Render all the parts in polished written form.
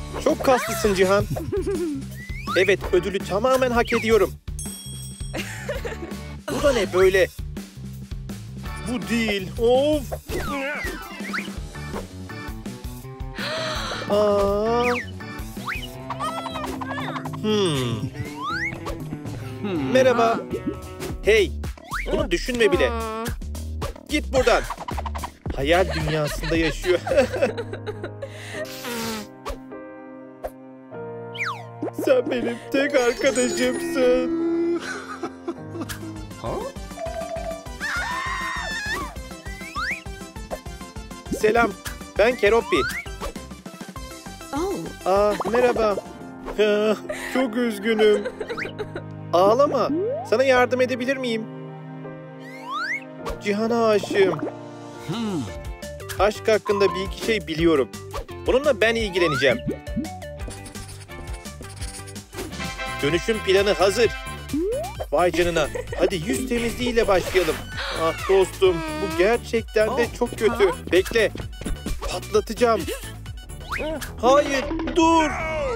Çok kaslısın Cihan. Evet, ödülü tamamen hak ediyorum. Bu da ne böyle? Bu değil. Of. Aa. Merhaba. Hey, bunu düşünme bile. Git buradan. Hayal dünyasında yaşıyor. Sen benim tek arkadaşımsın. Selam, ben Keroppi. Merhaba. Çok üzgünüm. Ağlama. Sana yardım edebilir miyim? Cihan'a aşığım. Aşk hakkında bir iki şey biliyorum. Bununla ben ilgileneceğim. Dönüşüm planı hazır. Vay canına. Hadi yüz temizliğiyle başlayalım. Ah dostum, bu gerçekten de çok kötü. Bekle. Patlatacağım. Hayır, dur.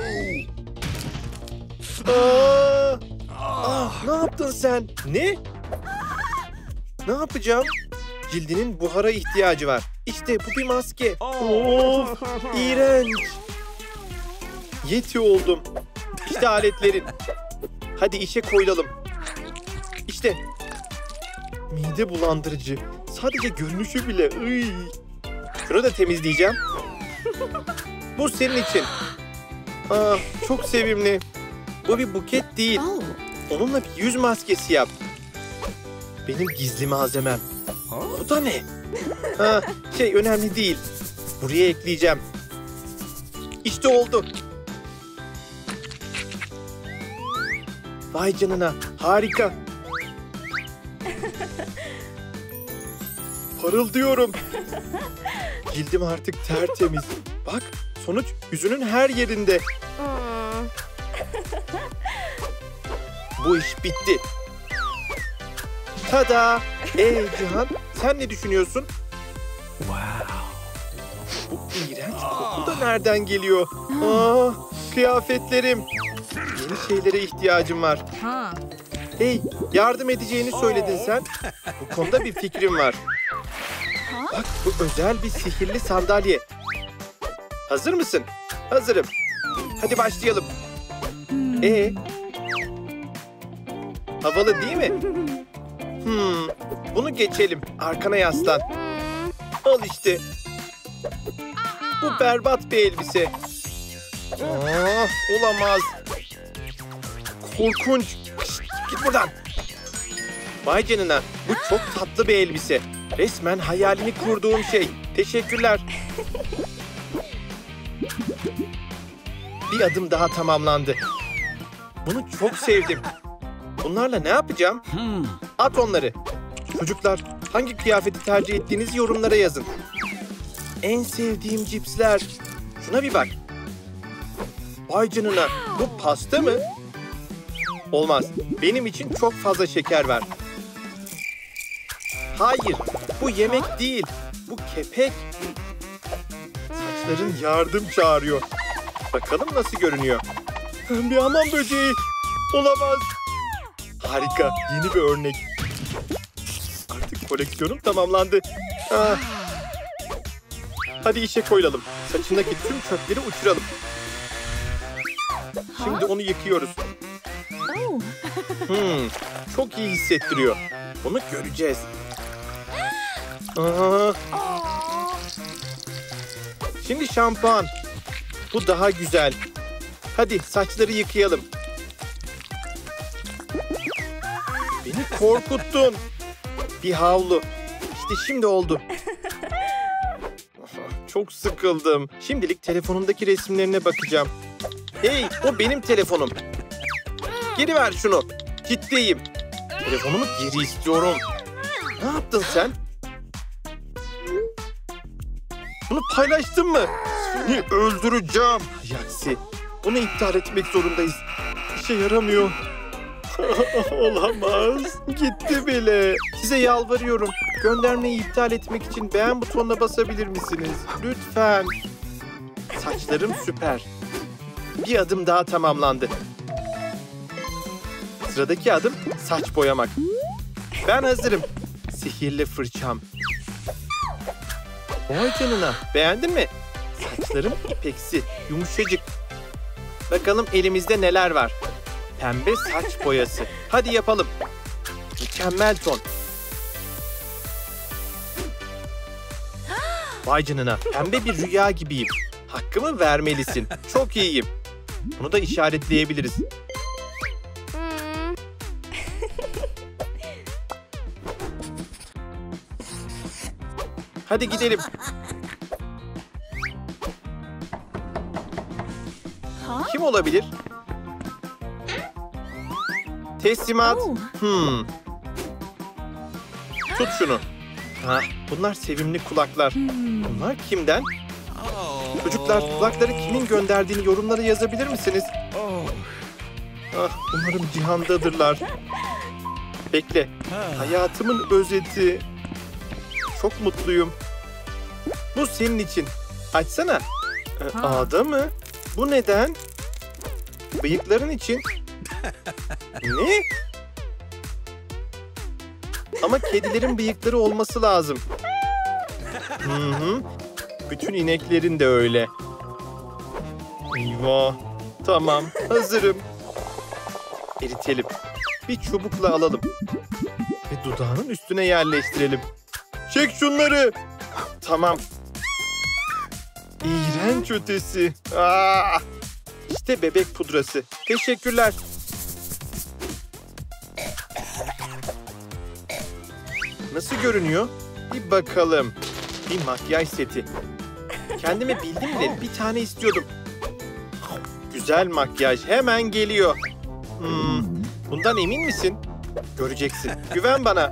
Ne yaptın sen? Ne? Ne yapacağım? Cildinin buhara ihtiyacı var. İşte bu bir maske. Of, iğrenç. Yeti oldum. İşte aletlerin. Hadi işe koyulalım. İşte. Mide bulandırıcı. Sadece görünüşü bile. Şunu da temizleyeceğim. Bu senin için. Çok sevimli. Bu bir buket değil. Onunla bir yüz maskesi yap. Benim gizli malzemem. Bu da ne? Önemli değil. Buraya ekleyeceğim. İşte oldu. Vay canına, harika. Parıldıyorum. Cildim artık tertemiz. Bak, sonuç yüzünün her yerinde. Bu iş bitti. Tada! Cihan, sen ne düşünüyorsun? Wow. Bu iğrenç koku da nereden geliyor? Kıyafetlerim. Yeni şeylere ihtiyacım var. Hey, yardım edeceğini söyledin sen. Bu konuda bir fikrim var. Bak, bu özel bir sihirli sandalye. Hazır mısın? Hazırım. Hadi başlayalım. Havalı değil mi? Bunu geçelim. Arkana yaslan. Al işte. Bu berbat bir elbise. Olamaz. Korkunç. Git buradan. Vay canına. Bu çok tatlı bir elbise. Resmen hayalini kurduğum şey. Teşekkürler. Bir adım daha tamamlandı. Bunu çok sevdim. Bunlarla ne yapacağım? At onları. Çocuklar, hangi kıyafeti tercih ettiğinizi yorumlara yazın. En sevdiğim cipsler. Şuna bir bak. Vay canına, bu pasta mı? Olmaz, benim için çok fazla şeker ver. Hayır, bu yemek değil. Bu kepek. Saçların yardım çağırıyor. Bakalım nasıl görünüyor. Bir hamam böceği. Olamaz. Harika, yeni bir örnek. Artık koleksiyonum tamamlandı. Hadi işe koyulalım. Saçındaki tüm çöpleri uçuralım. Şimdi onu yıkıyoruz. Çok iyi hissettiriyor. Bunu göreceğiz. Şimdi şampuan. Bu daha güzel. Hadi saçları yıkayalım. Beni korkuttun. Bir havlu. İşte şimdi oldu. Çok sıkıldım. Şimdilik telefonumdaki resimlerine bakacağım. Hey, o benim telefonum. Geri ver şunu. Ciddiyim. Telefonumu geri istiyorum. Ne yaptın sen? Bunu paylaştın mı? Seni öldüreceğim. Yaksi. Bunu iptal etmek zorundayız. İşe yaramıyor. Olamaz. Gitti bile. Size yalvarıyorum. Göndermeyi iptal etmek için beğen butonuna basabilir misiniz? Lütfen. Saçlarım süper. Bir adım daha tamamlandı. Sıradaki adım saç boyamak. Ben hazırım. Sihirli fırçam. Vay canına, beğendin mi? Saçlarım ipeksi, yumuşacık. Bakalım elimizde neler var. Pembe saç boyası. Hadi yapalım. Mükemmel ton. Vay canına, pembe bir rüya gibiyim. Hakkımı vermelisin. Çok iyiyim. Bunu da işaretleyebiliriz. Hadi gidelim. Kim olabilir? Teslimat. Tut şunu. Ha, bunlar sevimli kulaklar. Bunlar kimden? Çocuklar, kulakları kimin gönderdiğini yorumlara yazabilir misiniz? Ah, umarım Cihan'dadırlar. Bekle. Hayatımın özeti. Çok mutluyum. Bu senin için. Açsana. Ağda mı? Bu neden? Bıyıkların için. Ne? Ama kedilerin bıyıkları olması lazım. Hı. Bütün ineklerin de öyle. Eyvah. Tamam, hazırım. Eritelim. Bir çubukla alalım. Ve dudağının üstüne yerleştirelim. Çek şunları. Tamam. İğrenç ötesi. İşte bebek pudrası. Teşekkürler. Nasıl görünüyor? Bir bakalım. Bir makyaj seti. Kendime bildim de bir tane istiyordum. Güzel makyaj hemen geliyor. Bundan emin misin? Göreceksin. Güven bana.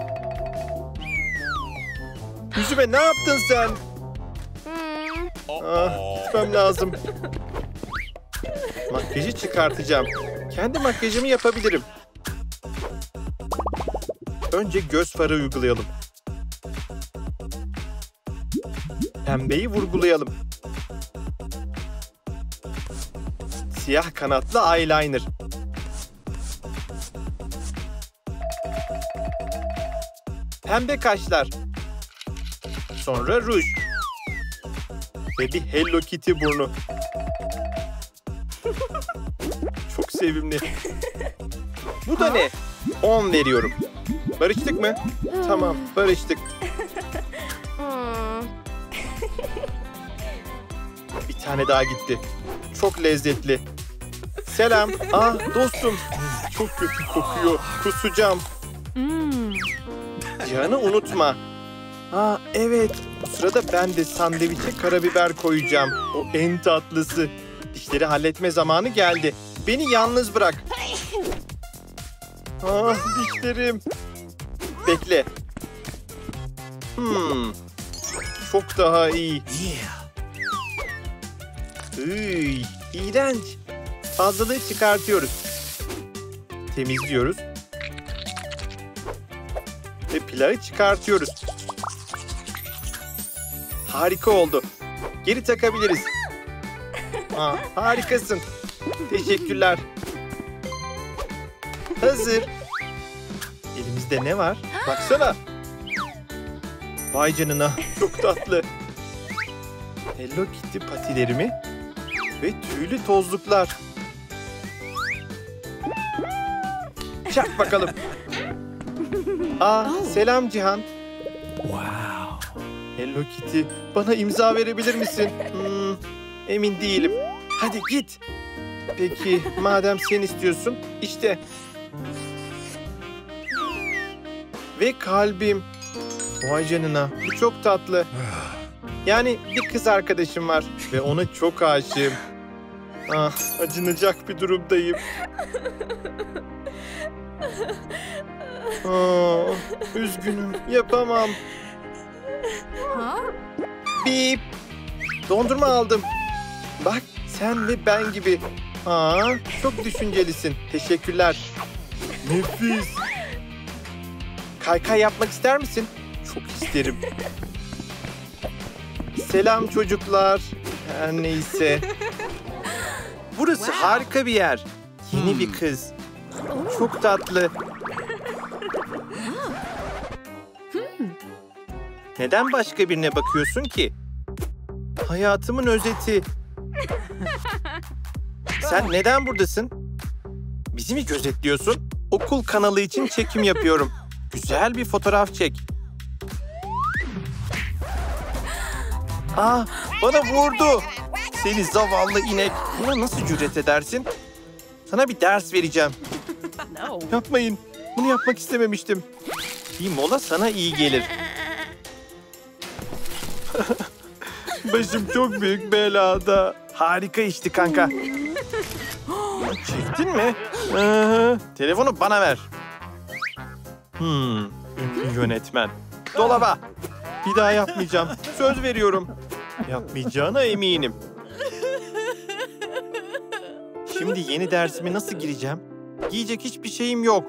Yüzüme ne yaptın sen? Gitmem lazım. Makyajı çıkartacağım. Kendi makyajımı yapabilirim. Önce göz farı uygulayalım. Pembeyi vurgulayalım. Siyah kanatlı eyeliner. Pembe kaşlar. Sonra ruj. Ve bir Hello Kitty burnu. Çok sevimli. Bu da ne? 10 veriyorum. Barıştık mı? Tamam, barıştık. Bir tane daha gitti. Çok lezzetli. Selam. Dostum. Çok kötü kokuyor. Kusacağım. Cihan'ı unutma. Evet. Bu sırada ben de sandviçe karabiber koyacağım. O en tatlısı. İşleri halletme zamanı geldi. Beni yalnız bırak. Dişlerim. Bekle. Çok daha iyi. İğrenç. Fazlalığı çıkartıyoruz. Temizliyoruz. Ve plağı çıkartıyoruz. Harika oldu. Geri takabiliriz. Harikasın. Teşekkürler. Hazır. Elimizde ne var? Baksana. Vay canına. Çok tatlı. Hello Kitty patilerimi ve tüylü tozluklar. Çak bakalım. Selam Cihan. Hello Kitty, bana imza verebilir misin? Emin değilim. Hadi git. Peki, madem sen istiyorsun, işte. Ve kalbim. Vay canına, bu çok tatlı. Yani bir kız arkadaşım var ve ona çok aşığım. Acınacak bir durumdayım. Üzgünüm, yapamam. Bip. Dondurma aldım. Bak, sen ve ben gibi. Çok düşüncelisin. Teşekkürler. Nefis. Kaykay yapmak ister misin? Çok isterim. Selam çocuklar. Her neyse. Burası harika bir yer. Yeni bir kız. Çok tatlı. Neden başka birine bakıyorsun ki? Hayatımın özeti. Sen neden buradasın? Bizi mi gözetliyorsun? Okul kanalı için çekim yapıyorum. Güzel bir fotoğraf çek. Aa, bana vurdu. Seni zavallı inek. Buna nasıl cüret edersin? Sana bir ders vereceğim. Yapmayın. Bunu yapmak istememiştim. Bir mola sana iyi gelir. Başım çok büyük belada. Harika işti kanka. Çektin mi? Telefonu bana ver. Ünlü yönetmen. Dolaba. Bir daha yapmayacağım. Söz veriyorum. Yapmayacağına eminim. Şimdi yeni dersime nasıl gireceğim? Giyecek hiçbir şeyim yok.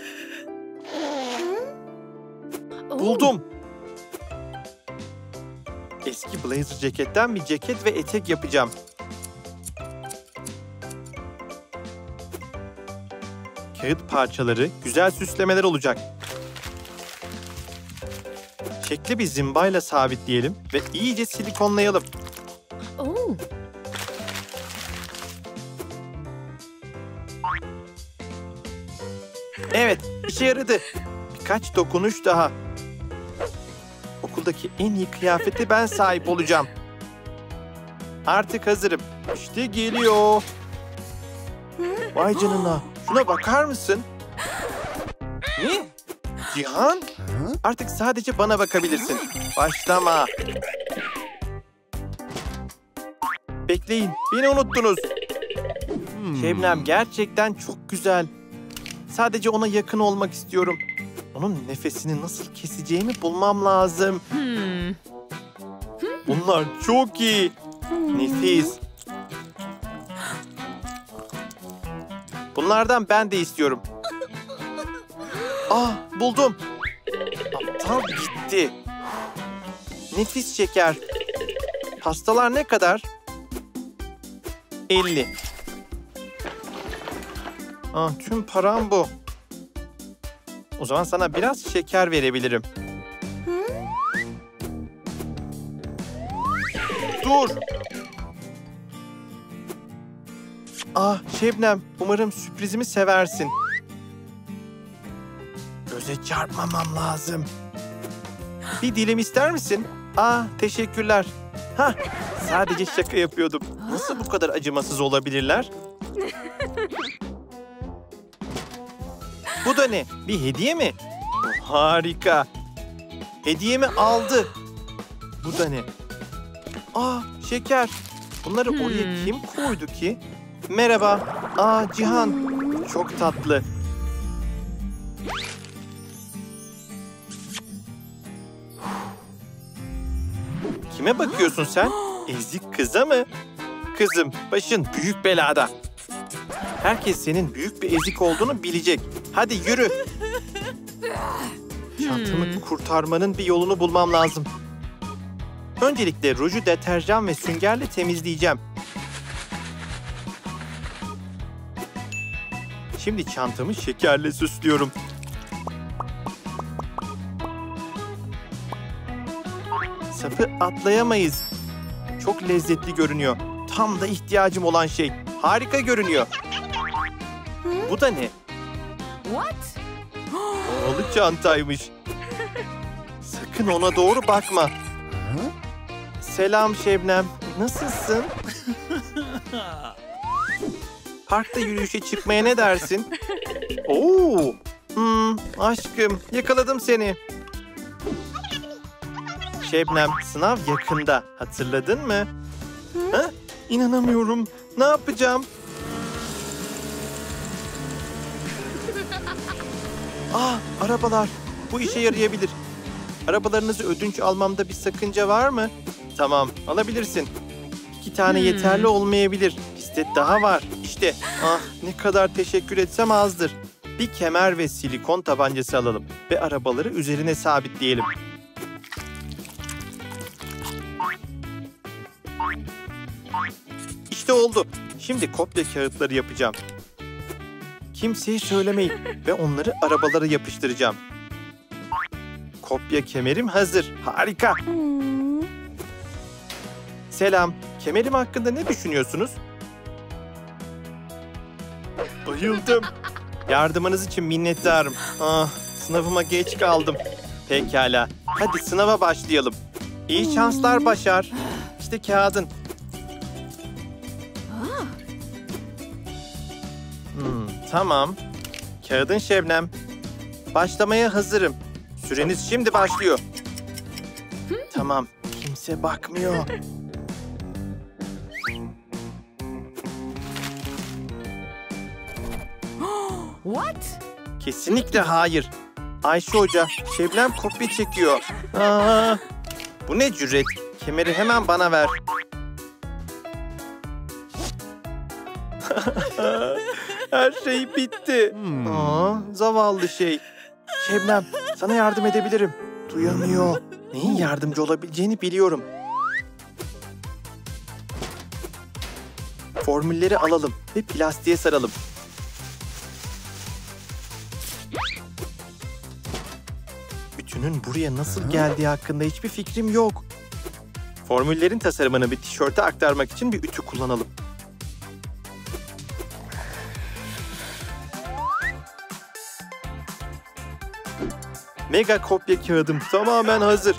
Buldum. Eski blazer ceketten bir ceket ve etek yapacağım. Kağıt parçaları güzel süslemeler olacak. Şekli bir zımbayla sabitleyelim ve iyice silikonlayalım. Evet, işe yaradı. Birkaç dokunuş daha. Okuldaki en iyi kıyafete ben sahip olacağım. Artık hazırım. İşte geliyor. Vay canına. Şuna bakar mısın? Ne? Cihan? Artık sadece bana bakabilirsin. Başlama. Bekleyin. Beni unuttunuz. Şebnem gerçekten çok güzel. Sadece ona yakın olmak istiyorum. Onun nefesini nasıl keseceğimi bulmam lazım. Bunlar çok iyi. Nefis. Bunlardan ben de istiyorum. Buldum. Aptal gitti. Nefis şeker. Pastalar ne kadar? 50. Tüm param bu. O zaman sana biraz şeker verebilirim. Dur. Şebnem, umarım sürprizimi seversin. Göze çarpmamam lazım. Bir dilim ister misin? Teşekkürler. Sadece şaka yapıyordum. Nasıl bu kadar acımasız olabilirler? Bu da ne? Bir hediye mi? Harika. Hediyemi aldı. Bu da ne? Şeker. Bunları oraya kim koydu ki? Merhaba. Cihan. Çok tatlı. Kime bakıyorsun sen? Ezik kıza mı? Kızım, başın büyük belada. Herkes senin büyük bir ezik olduğunu bilecek. Hadi yürü. Çantamı kurtarmanın bir yolunu bulmam lazım. Öncelikle ruju deterjan ve süngerle temizleyeceğim. Şimdi çantamı şekerle süslüyorum. Sapı atlayamayız. Çok lezzetli görünüyor. Tam da ihtiyacım olan şey. Harika görünüyor. Bu da ne? What? Havalı çantaymış. Sakın ona doğru bakma. Selam Şebnem. Nasılsın? Parkta yürüyüşe çıkmaya ne dersin? Aşkım, yakaladım seni. Şebnem, sınav yakında. Hatırladın mı? İnanamıyorum. Ne yapacağım? Arabalar. Bu işe yarayabilir. Arabalarınızı ödünç almamda bir sakınca var mı? Tamam, alabilirsin. 2 tane yeterli olmayabilir. Bizde daha var. İşte. Ne kadar teşekkür etsem azdır. Bir kemer ve silikon tabancası alalım ve arabaları üzerine sabitleyelim. İşte İşte oldu. Şimdi kopya kağıtları yapacağım. Kimseye söylemeyin ve onları arabalara yapıştıracağım. Kopya kemerim hazır. Harika. Selam. Kemerim hakkında ne düşünüyorsunuz? Bayıldım. Yardımınız için minnettarım. Sınavıma geç kaldım. Pekala. Hadi sınava başlayalım. İyi şanslar Başar. İşte kağıdın. Tamam. Kağıdın Şebnem. Başlamaya hazırım. Süreniz şimdi başlıyor. Tamam. Kimse bakmıyor. What? Kesinlikle hayır. Ayşe Hoca, Şebnem kopya çekiyor. Bu ne cüret? Kemeri hemen bana ver. Her şey bitti. Zavallı şey. Şebnem, sana yardım edebilirim. Duyamıyor. Neyin yardımcı olabileceğini biliyorum. Formülleri alalım ve plastiğe saralım. Bütünün buraya nasıl geldiği hakkında hiçbir fikrim yok. Formüllerin tasarımını bir tişörte aktarmak için bir ütü kullanalım. Mega kopya kağıdım tamamen hazır.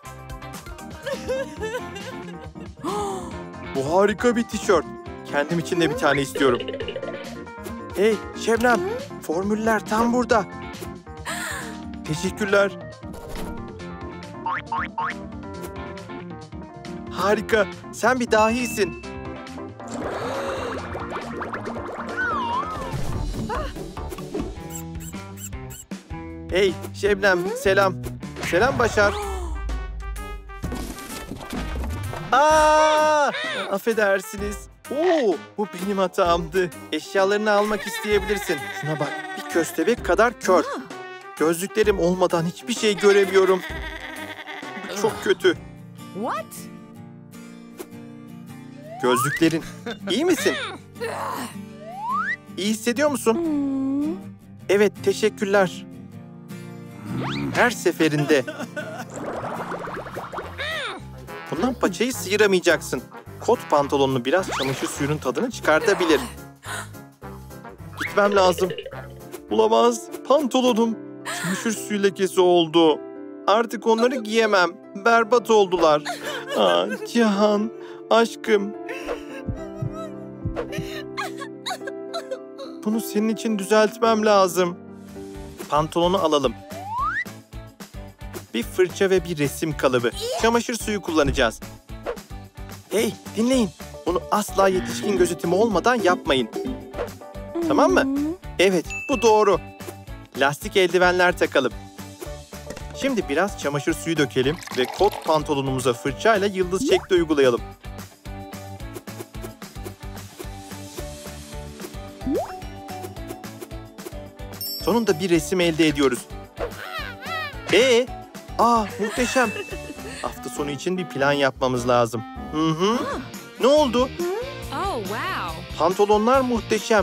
Bu harika bir tişört. Kendim için de bir tane istiyorum. Hey Şebnem, formüller tam burada. Teşekkürler. Harika, sen bir dahisin. Hey Şebnem, selam. Selam Başar. Affedersiniz. Bu benim hatamdı. Eşyalarını almak isteyebilirsin. Şuna bak, bir köstebek kadar kör. Gözlüklerim olmadan hiçbir şey göremiyorum. Bu çok kötü. What? Gözlüklerin. İyi misin? İyi hissediyor musun? Evet, teşekkürler. Her seferinde. Bundan paçayı sıyıramayacaksın. Kot pantolonunu biraz çamaşır suyunun tadını çıkartabilir. Gitmem lazım. Olamaz. Pantolonum çamaşır suyu lekesi oldu. Artık onları giyemem. Berbat oldular. Cihan, aşkım. Bunu senin için düzeltmem lazım. Pantolonu alalım. Bir fırça ve bir resim kalıbı. Çamaşır suyu kullanacağız. Hey, dinleyin. Bunu asla yetişkin gözetimi olmadan yapmayın. Tamam mı? Evet, bu doğru. Lastik eldivenler takalım. Şimdi biraz çamaşır suyu dökelim ve kot pantolonumuza fırçayla yıldız şekli uygulayalım. Sonunda bir resim elde ediyoruz. Muhteşem. Hafta sonu için bir plan yapmamız lazım. Ne oldu? Oh, wow. Pantolonlar muhteşem.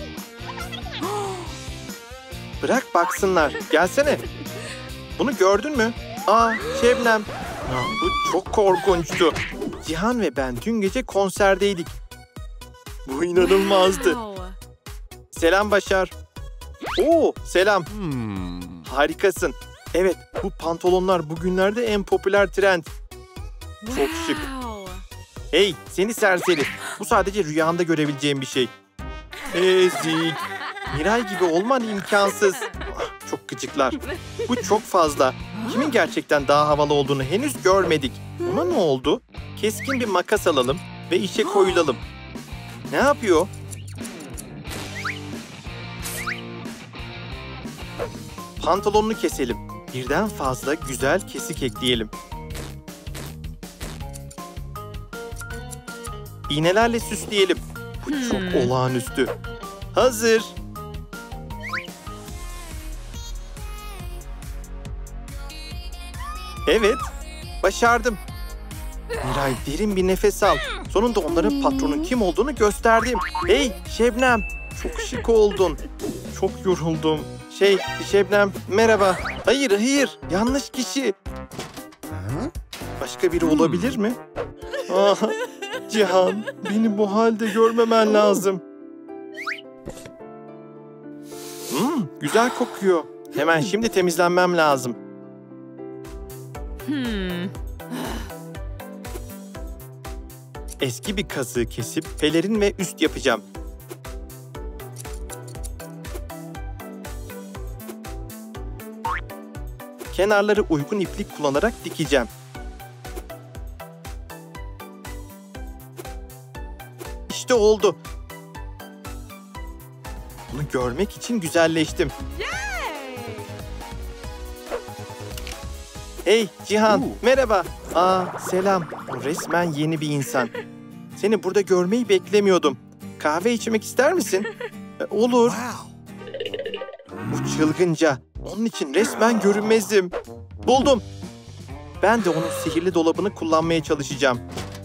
Bırak baksınlar. Gelsene. Bunu gördün mü? Şebnem. Bu çok korkunçtu. Cihan ve ben dün gece konserdeydik. Bu inanılmazdı. Wow. Selam Başar. Selam. Harikasın. Evet, bu pantolonlar bugünlerde en popüler trend. Çok şık. Wow. Hey, seni serseri. Bu sadece rüyanda görebileceğim bir şey. Ezik. Miray gibi olman imkansız. Çok gıcıklar. Bu çok fazla. Kimin gerçekten daha havalı olduğunu henüz görmedik. Ona ne oldu? Keskin bir makas alalım ve işe koyulalım. Ne yapıyor? Pantolonunu keselim. Birden fazla güzel kesik ekleyelim. İğnelerle süsleyelim. Bu çok olağanüstü. Hazır. Evet, başardım. Miray, derin bir nefes al. Sonunda onlara patronun kim olduğunu gösterdim. Hey Şebnem, çok şık oldun. Çok yoruldum. Şebnem, merhaba. Hayır, yanlış kişi. Başka biri olabilir mi? Ah, Cihan, beni bu halde görmemen lazım. Güzel kokuyor. Hemen şimdi temizlenmem lazım. Eski bir kazığı kesip pelerin ve üst yapacağım. Kenarları uygun iplik kullanarak dikeceğim. İşte oldu. Bunu görmek için güzelleştim. Hey Cihan, merhaba. Selam. Bu resmen yeni bir insan. Seni burada görmeyi beklemiyordum. Kahve içmek ister misin? Olur. Bu çılgınca. Onun için resmen görünmezim. Buldum. Ben de onun sihirli dolabını kullanmaya çalışacağım.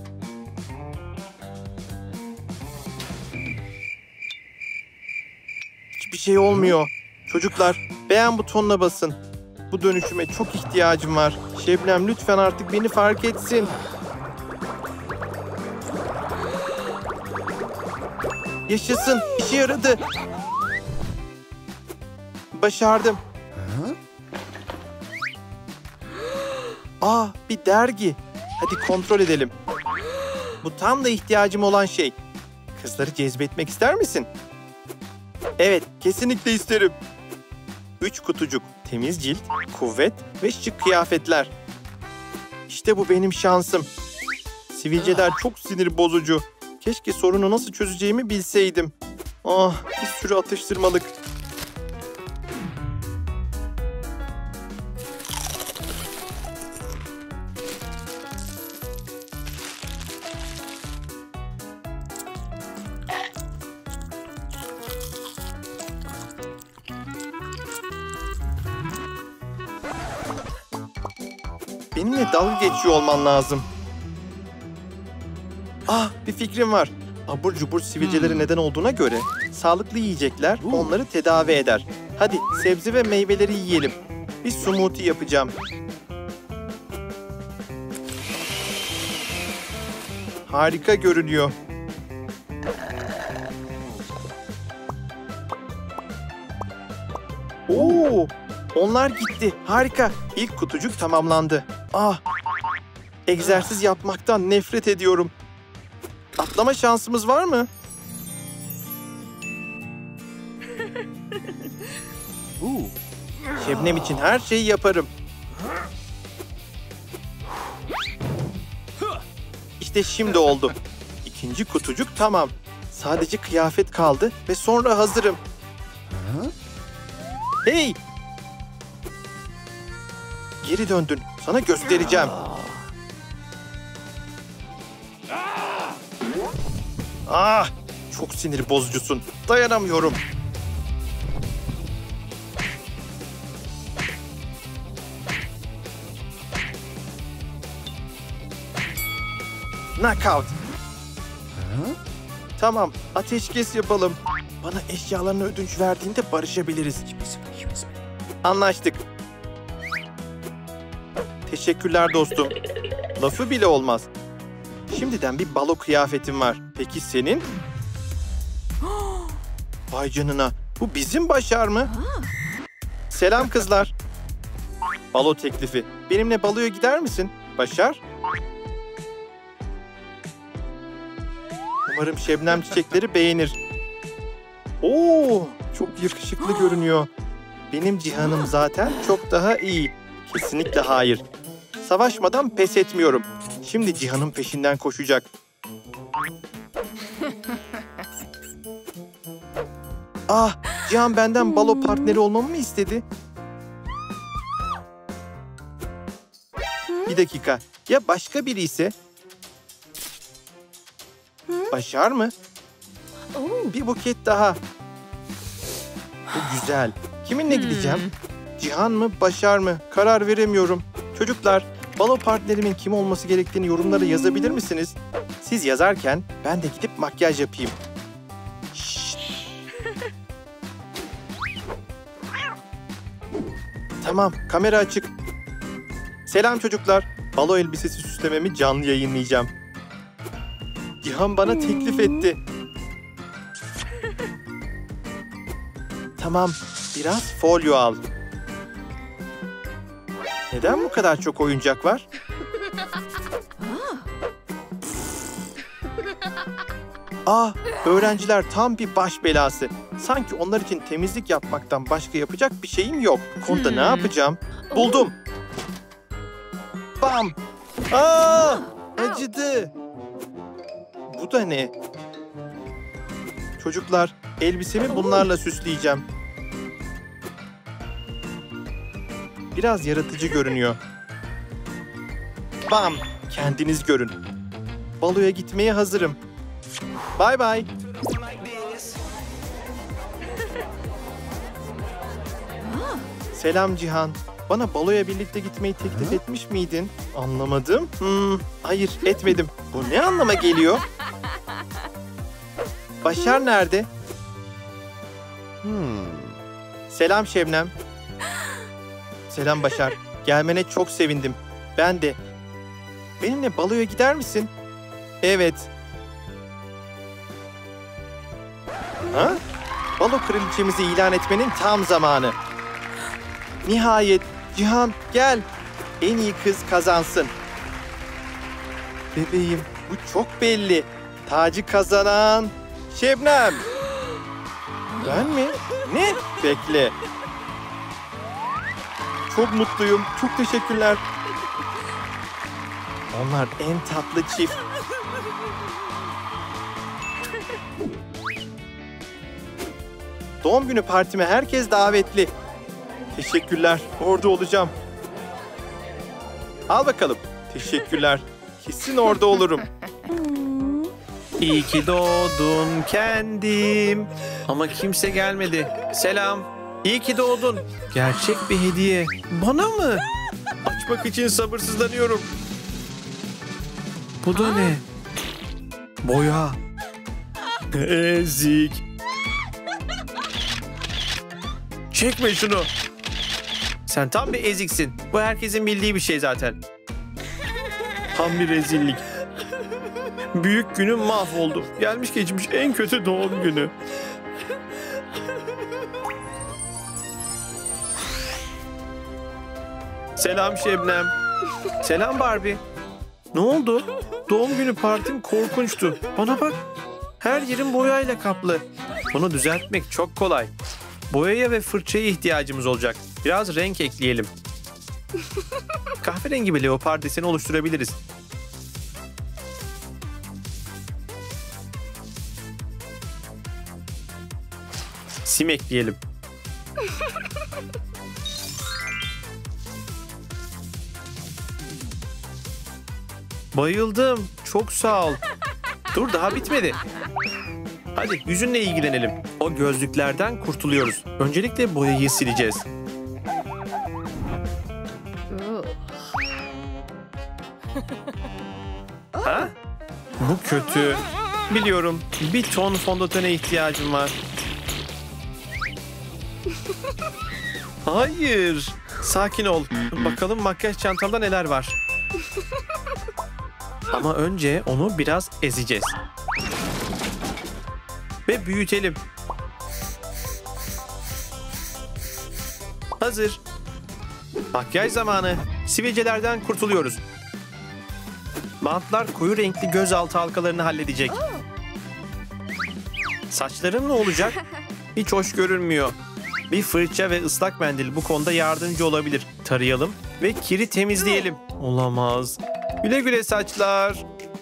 Hiçbir şey olmuyor. Çocuklar, beğen butonuna basın. Bu dönüşüme çok ihtiyacım var. Şebnem lütfen artık beni fark etsin. Yaşasın, işe yaradı. Başardım. Bir dergi. Hadi kontrol edelim. Bu tam da ihtiyacım olan şey. Kızları cezbetmek ister misin? Evet, kesinlikle isterim. 3 kutucuk, temiz cilt, kuvvet ve şık kıyafetler. İşte bu benim şansım. Sivilceler çok sinir bozucu. Keşke sorunu nasıl çözeceğimi bilseydim. Bir sürü atıştırmalık. Benimle dalga geçiyor olman lazım. Bir fikrim var. Abur cubur sivilcelere neden olduğuna göre sağlıklı yiyecekler onları tedavi eder. Hadi sebze ve meyveleri yiyelim. Bir smoothie yapacağım. Harika görünüyor. Onlar gitti. Harika. İlk kutucuk tamamlandı. Egzersiz yapmaktan nefret ediyorum. Atlama şansımız var mı? Şebnem için her şeyi yaparım. İşte şimdi oldu. İkinci kutucuk tamam. Sadece kıyafet kaldı ve sonra hazırım. Hey! Geri döndün. Sana göstereceğim. Çok sinir bozucusun. Dayanamıyorum. Knockout. Tamam, ateşkes yapalım. Bana eşyalarını ödünç verdiğinde barışabiliriz. Anlaştık. Teşekkürler dostum. Lafı bile olmaz. Şimdiden bir balo kıyafetim var. Peki senin? Vay canına. Bu bizim Başar mı? Selam kızlar. Balo teklifi. Benimle baloya gider misin? Başar? Umarım Şebnem çiçekleri beğenir. Çok yakışıklı görünüyor. Benim Cihan'ım zaten çok daha iyi. Kesinlikle hayır. Savaşmadan pes etmiyorum. Şimdi Cihan'ın peşinden koşacak. Cihan benden balo partneri olmamı mı istedi? Bir dakika. Ya başka biri ise? Başar mı? Bir buket daha. Bu güzel. Kiminle gideceğim? Cihan mı, Başar mı? Karar veremiyorum. Çocuklar, balo partnerimin kim olması gerektiğini yorumlara yazabilir misiniz? Siz yazarken ben de gidip makyaj yapayım. Şşt. Tamam, kamera açık. Selam çocuklar. Balo elbisesi süslememi canlı yayınlayacağım. Cihan bana teklif etti. Tamam, biraz folyo al. Neden bu kadar çok oyuncak var? Öğrenciler tam bir baş belası. Sanki onlar için temizlik yapmaktan başka yapacak bir şeyim yok. Bu konuda ne yapacağım? Buldum. Bam! Acıdı. Bu da ne? Çocuklar, elbisemi bunlarla süsleyeceğim. Biraz yaratıcı görünüyor. Bam! Kendiniz görün. Baloya gitmeye hazırım. Bye bye. Selam Cihan. Bana baloya birlikte gitmeyi teklif etmiş miydin? Anlamadım. Hayır, etmedim. Bu ne anlama geliyor? Başar nerede? Selam Şebnem. Selam Başar. Gelmene çok sevindim. Ben de. Benimle baloya gider misin? Evet. Ha? Balo kraliçemizi ilan etmenin tam zamanı. Nihayet. Cihan gel. En iyi kız kazansın. Bebeğim, bu çok belli. Tacı kazanan Şebnem. Ben mi? Ne? Bekle. Çok mutluyum. Çok teşekkürler. Onlar en tatlı çift. Doğum günü partime herkes davetli. Teşekkürler. Orada olacağım. Al bakalım. Teşekkürler. Kesin orada olurum. İyi ki doğdun kendim. Ama kimse gelmedi. Selam. İyi ki doğdun. Gerçek bir hediye. Bana mı? Açmak için sabırsızlanıyorum. Bu da ne? Boya. Ezik. Çekme şunu. Sen tam bir eziksin. Bu herkesin bildiği bir şey zaten. Tam bir rezillik. Büyük günüm mahvoldu. Gelmiş geçmiş en kötü doğum günü. Selam Şebnem. Selam Barbie. Ne oldu? Doğum günü partim korkunçtu. Bana bak. Her yerim boyayla kaplı. Bunu düzeltmek çok kolay. Boyaya ve fırçaya ihtiyacımız olacak. Biraz renk ekleyelim. Kahverengi bir leopar deseni oluşturabiliriz. Sim ekleyelim. Bayıldım. Çok sağ ol. Dur, daha bitmedi. Hadi yüzünle ilgilenelim. O gözlüklerden kurtuluyoruz. Öncelikle boyayı sileceğiz. Ha? Bu kötü. Biliyorum. Bir ton fondötene ihtiyacım var. Hayır. Sakin ol. Bakalım makyaj çantamda neler var. Ama önce onu biraz ezeceğiz. Ve büyütelim. Hazır. Makyaj zamanı. Sivilcelerden kurtuluyoruz. Bantlar koyu renkli gözaltı halkalarını halledecek. Saçların ne olacak? Hiç hoş görünmüyor. Bir fırça ve ıslak mendil bu konuda yardımcı olabilir. Tarayalım ve kiri temizleyelim. Olamaz. Güle güle saçlar.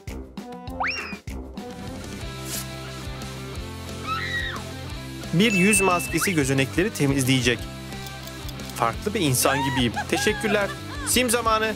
Bir yüz maskesi gözenekleri temizleyecek. Farklı bir insan gibiyim. Teşekkürler. Sim zamanı.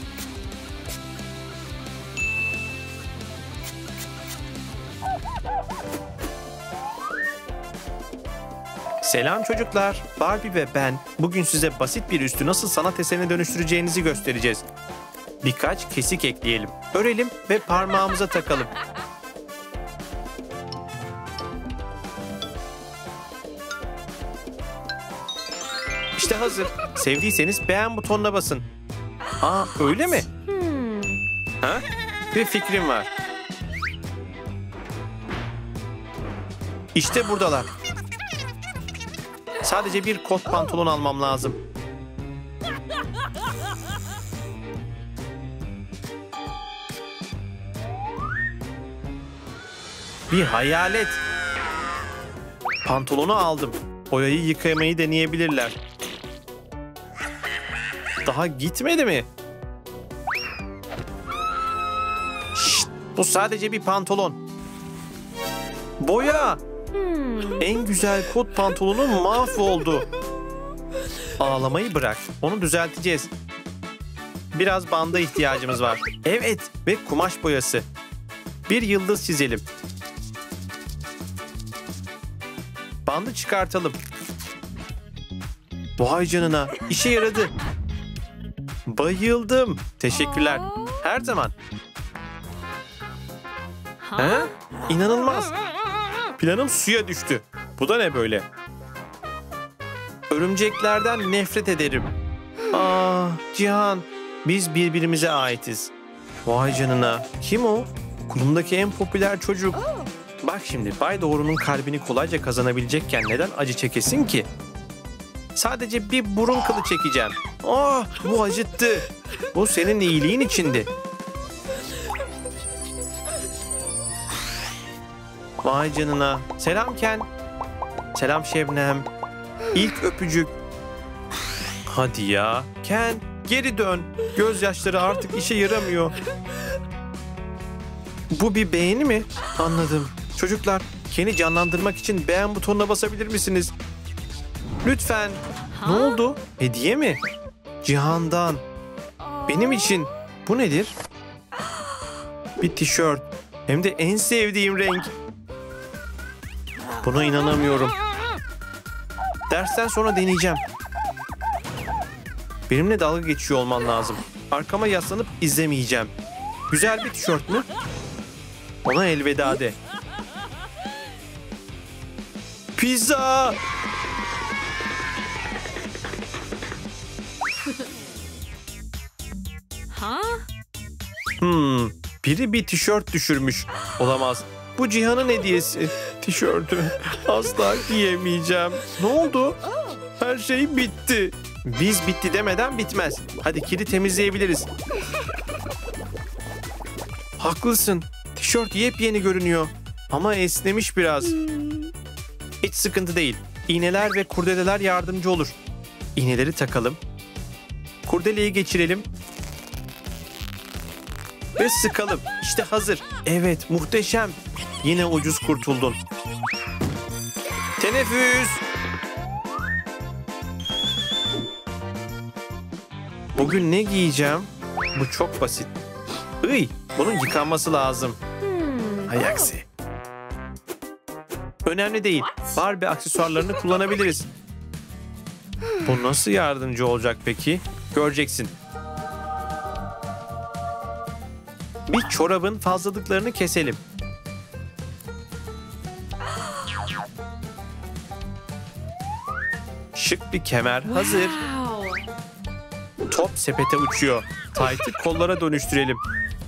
Selam çocuklar. Barbie ve ben bugün size basit bir üstü nasıl sanat eserine dönüştüreceğinizi göstereceğiz. Birkaç kesik ekleyelim. Örelim ve parmağımıza takalım. İşte hazır. Sevdiyseniz beğen butonuna basın. Aa, öyle mi? Ha? Bir fikrim var. İşte buradalar. Sadece bir kot pantolon almam lazım. Bir hayalet. Pantolonu aldım. Boyayı yıkamayı deneyebilirler. Daha gitmedi mi? Şşt, bu sadece bir pantolon. Boya. En güzel kot pantolonum mahvoldu. Ağlamayı bırak. Onu düzelteceğiz. Biraz banda ihtiyacımız var. Evet, ve kumaş boyası. Bir yıldız çizelim. Bandı çıkartalım. Vay canına, işe yaradı. Bayıldım. Teşekkürler. Her zaman. He? İnanılmaz. Planım suya düştü. Bu da ne böyle? Örümceklerden nefret ederim. Ah, Cihan. Biz birbirimize aitiz. Vay canına. Kim o? Okulumdaki en popüler çocuk. Bak şimdi, Bay Doğru'nun kalbini kolayca kazanabilecekken neden acı çekesin ki? Sadece bir burun kılı çekeceğim. Oh, bu acıttı. Bu senin iyiliğin içindi. Vay canına. Selam Ken. Selam Şebnem. İlk öpücük. Hadi ya. Ken, geri dön. Gözyaşları artık işe yaramıyor. Bu bir beğeni mi? Anladım. Çocuklar, Ken'i canlandırmak için beğen butonuna basabilir misiniz? Lütfen. Ne oldu? Hediye mi? Cihan'dan. Benim için. Bu nedir? Bir tişört. Hem de en sevdiğim renk. Buna inanamıyorum. Dersten sonra deneyeceğim. Benimle dalga geçiyor olman lazım. Arkama yaslanıp izlemeyeceğim. Güzel bir tişört mü? Ona elveda de. Pizza! Biri bir tişört düşürmüş. Olamaz. Bu Cihan'ın hediyesi. Tişörtü asla giyemeyeceğim. Ne oldu? Her şey bitti. Biz bitti demeden bitmez. Hadi kiri temizleyebiliriz. Haklısın. Tişört yepyeni görünüyor. Ama esnemiş biraz. Hiç sıkıntı değil. İğneler ve kurdeleler yardımcı olur. İğneleri takalım. Kurdeleyi geçirelim. Ve sıkalım. İşte hazır. Evet, muhteşem. Yine ucuz kurtuldun. Teneffüs. Bugün ne giyeceğim? Bu çok basit. Iy, bunun yıkanması lazım. Hay aksi. Önemli değil. Barbie aksesuarlarını kullanabiliriz. Bu nasıl yardımcı olacak peki? Göreceksin. Bir çorabın fazlalıklarını keselim. Şık bir kemer hazır. Top sepete uçuyor. Taytı kollara dönüştürelim.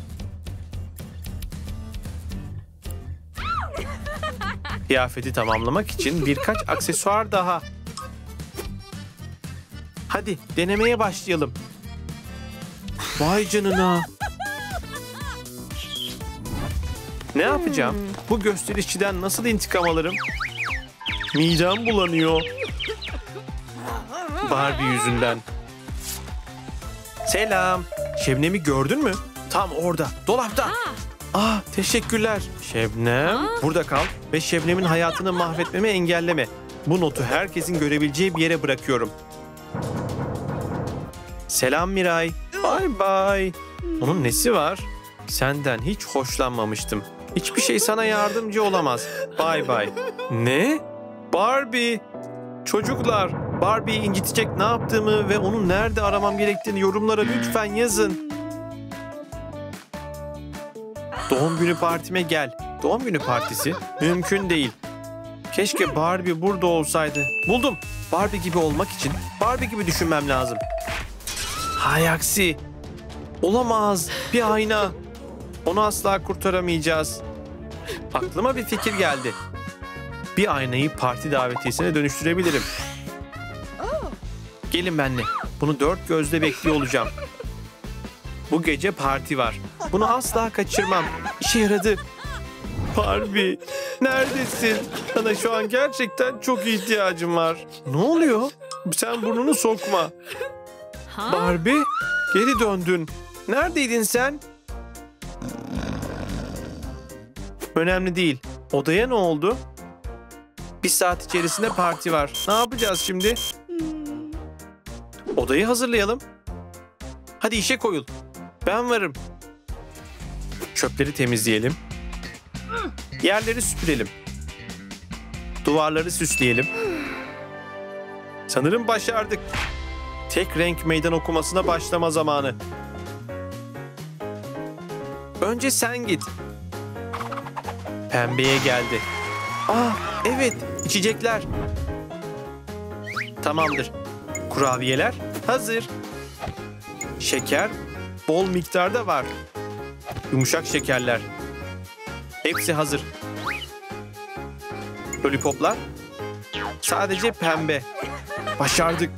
Kıyafeti tamamlamak için birkaç aksesuar daha. Hadi denemeye başlayalım. Vay canına. Ne yapacağım? Bu gösterişçiden nasıl intikam alırım? Midem bulanıyor. Barbie yüzünden. Selam. Şebnem'i gördün mü? Tam orada. Dolapta. Ah, teşekkürler. Şebnem, burada kal ve Şebnem'in hayatını mahvetmemi engelleme. Bu notu herkesin görebileceği bir yere bırakıyorum. Selam Miray. Bye bye. Onun nesi var? Senden hiç hoşlanmamıştım. Hiçbir şey sana yardımcı olamaz. Bye bye. Ne? Barbie. Çocuklar, Barbie'yi incitecek ne yaptığımı ve onu nerede aramam gerektiğini yorumlara lütfen yazın. Doğum günü partime gel. Doğum günü partisi? Mümkün değil. Keşke Barbie burada olsaydı. Buldum. Barbie gibi olmak için Barbie gibi düşünmem lazım. Hay aksi. Olamaz. Bir ayna. Onu asla kurtaramayacağız. Aklıma bir fikir geldi. Bir aynayı parti davetiyesine dönüştürebilirim. Gelin benimle. Bunu dört gözle bekliyor olacağım. Bu gece parti var. Bunu asla kaçırmam. İşe yaradı. Barbie, neredesin? Sana şu an gerçekten çok ihtiyacım var. Ne oluyor? Sen burnunu sokma. Huh? Barbie, geri döndün. Neredeydin sen? Önemli değil. Odaya ne oldu? Bir saat içerisinde parti var. Ne yapacağız şimdi? Odayı hazırlayalım. Hadi işe koyul. Ben varım. Çöpleri temizleyelim. Yerleri süpürelim. Duvarları süsleyelim. Sanırım başardık. Tek renk meydan okumasına başlama zamanı. Önce sen git. Pembeye geldi. Aa, evet, içecekler. Tamamdır. Kurabiyeler hazır. Şeker bol miktarda var. Yumuşak şekerler. Hepsi hazır. Lollipoplar sadece pembe. Başardık.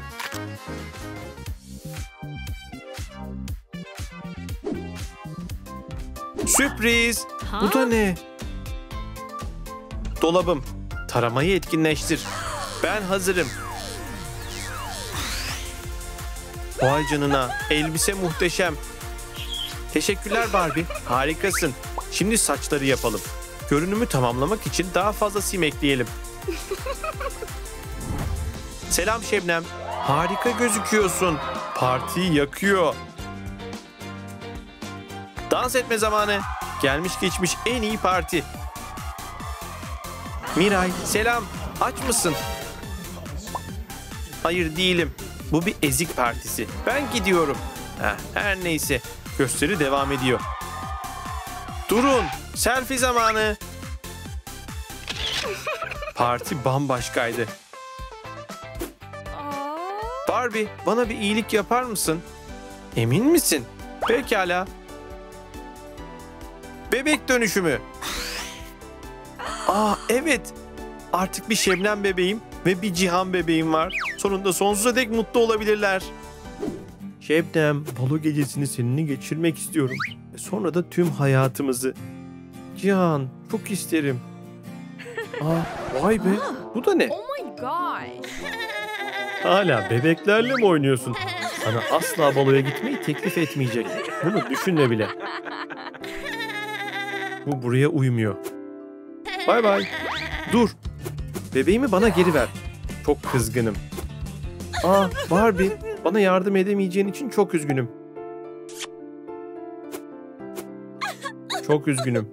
Sürpriz. Bu da ne? Dolabım. Taramayı etkinleştir. Ben hazırım. Vay canına. Elbise muhteşem. Teşekkürler Barbie. Harikasın. Şimdi saçları yapalım. Görünümü tamamlamak için daha fazla sim ekleyelim. Selam Şebnem. Harika gözüküyorsun. Partiyi yakıyor. Dans etme zamanı. Gelmiş geçmiş en iyi parti. Miray, selam. Aç mısın? Hayır değilim. Bu bir ezik partisi. Ben gidiyorum. Her neyse. Gösteri devam ediyor. Durun. Selfie zamanı. Parti bambaşkaydı. Barbie, bana bir iyilik yapar mısın? Emin misin? Pekala. Bebek dönüşümü. Aa, evet. Artık bir Şebnem bebeğim ve bir Cihan bebeğim var. Sonunda sonsuza dek mutlu olabilirler. Şebnem, balo gecesini seninle geçirmek istiyorum. Ve sonra da tüm hayatımızı. Cihan, çok isterim. Aa, vay be. Bu da ne? Oh my god. Hala bebeklerle mi oynuyorsun? Sana asla baloya gitmeyi teklif etmeyecek. Bunu düşünme bile. Bu buraya uymuyor. Bay bay. Dur. Bebeğimi bana geri ver. Çok kızgınım. Aa, Barbie, bana yardım edemeyeceğin için çok üzgünüm. Çok üzgünüm.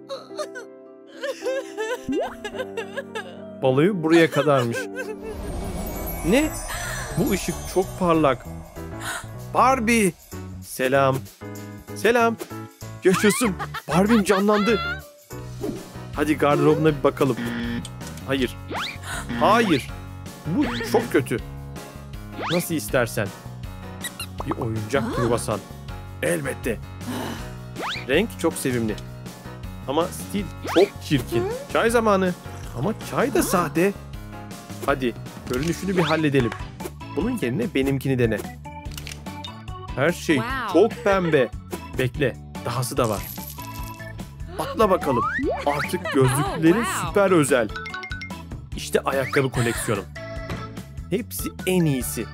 Baloyu buraya kadarmış. Ne? Bu ışık çok parlak. Barbie. Selam. Selam. Yaşasın. Barbie'm canlandı. Hadi gardırobuna bir bakalım. Hayır. Hayır. Bu çok kötü. Nasıl istersen. Bir oyuncak kruvasan. Elbette. Renk çok sevimli. Ama stil çok çirkin. Çay zamanı. Ama çay da sade. Hadi görünüşünü bir halledelim. Bunun yerine benimkini dene. Her şey çok pembe. Bekle, dahası da var. Atla bakalım. Artık gözlüklerin süper özel. İşte ayakkabı koleksiyonum. Hepsi en iyisi.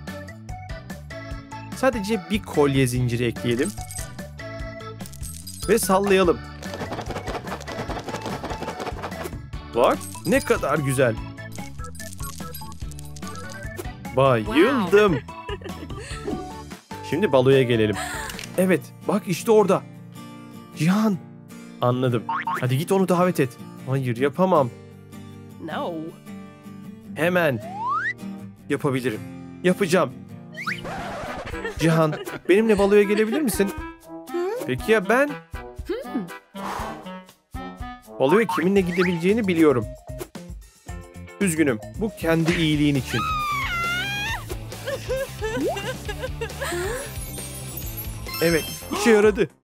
Sadece bir kolye zinciri ekleyelim. Ve sallayalım. Bak ne kadar güzel. Bayıldım. Şimdi baloya gelelim. Evet, bak işte orada. Cihan. Anladım. Hadi git onu davet et. Hayır, yapamam. No. Hemen. Yapabilirim. Yapacağım. Cihan, benimle baloya gelebilir misin? Peki ya ben? Baloya kiminle gidebileceğini biliyorum. Üzgünüm. Bu kendi iyiliğin için. Evet, işe yaradı.